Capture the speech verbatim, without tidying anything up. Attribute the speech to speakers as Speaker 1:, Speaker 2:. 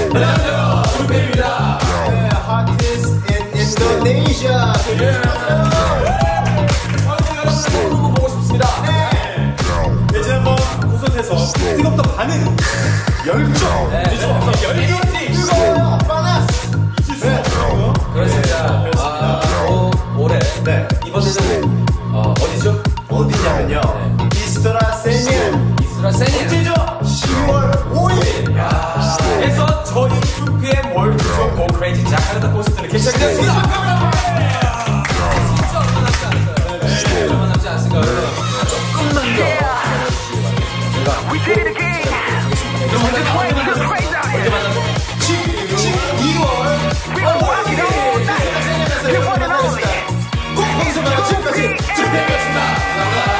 Speaker 1: 안녕하세요, 준비입니다.
Speaker 2: 네, Hottest in Indonesia.
Speaker 1: 여러분 보고 싶습니다.
Speaker 2: 네. 네, 지난번 콘서트에서 뜨겁던 반응, 열정,
Speaker 1: 네,
Speaker 2: 그래서 열정이 뜨거워요. 파나스 잊을 수 없어요.
Speaker 1: 그렇습니다. 아, 오, 올해
Speaker 2: 네.
Speaker 1: 이번에는 어, 어디죠?
Speaker 2: 어디냐면요. 이스트라 세니엘.
Speaker 1: 이스라 세니.
Speaker 2: 언제죠? 시월 오일.
Speaker 1: 그래서 저희 투 피엠 월드 쇼 크레이지 자카르타 콘서트를 개최하게 되었습니다. 진짜 얼마 남지 않았어요. 네, 얼마 남지 않았으니까 조금만 더 기다려주시기 바랍니다. 그럼 언제 만나죠? 언제 만나죠?
Speaker 2: 십이월 오일. 꼭 거기서 만나. 지금까지 준비해봤습니다. 감사합니다.